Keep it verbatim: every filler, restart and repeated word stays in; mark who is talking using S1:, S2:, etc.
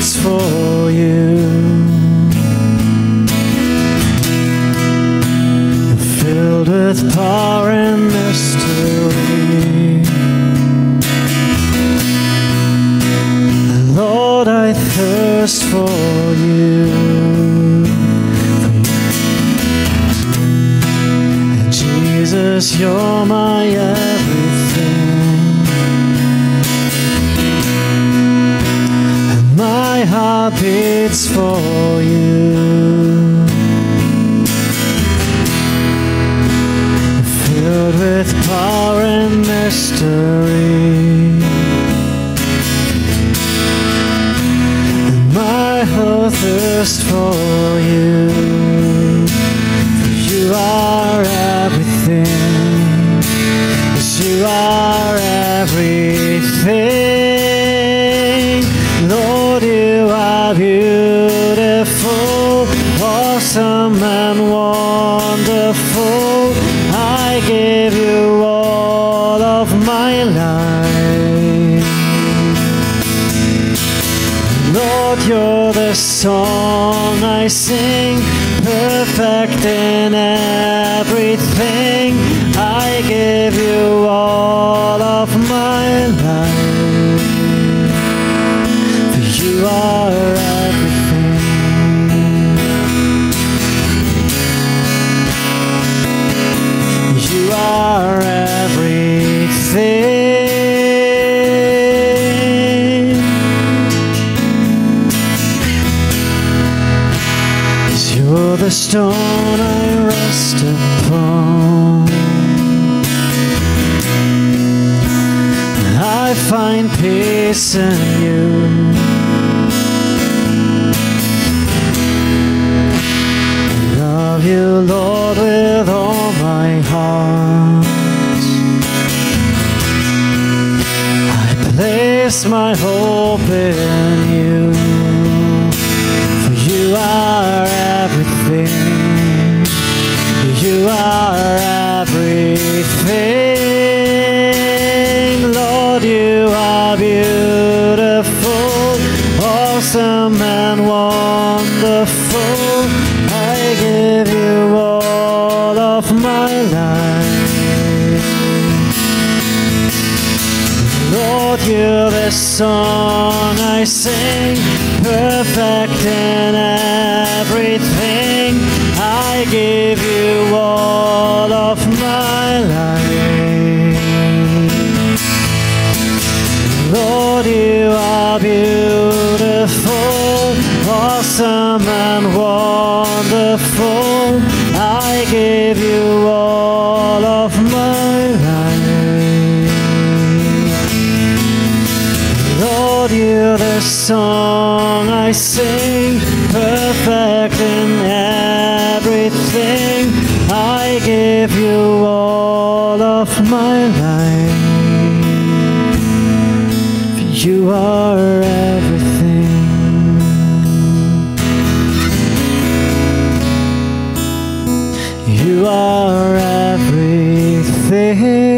S1: beats for you. Filled with power and mystery. Lord, I thirst for you. And Jesus, you're my everything. And my heart beats for you. Filled with power and mystery. My whole thirst for you, for you are everything, 'cause you are everything. Lord, you are beautiful, awesome and wonderful. I give you all of my life. Lord, you're the song I sing, perfect in everything. I give you all of my life, for you are everything. You are everything. You're the stone I rest upon. I find peace in you. I love you, Lord, with all my heart. I place my hope in you. You are everything. You are everything. Lord, you are beautiful, awesome and wonderful. I give you all of my life. Lord, you're the song I sing, perfect in everything. I give you all of my life. Lord, you are beautiful, awesome and wonderful. I give you all of my life. Lord, you're the song I sing, perfect in everything. I give you all of my life. For you are everything. You are everything.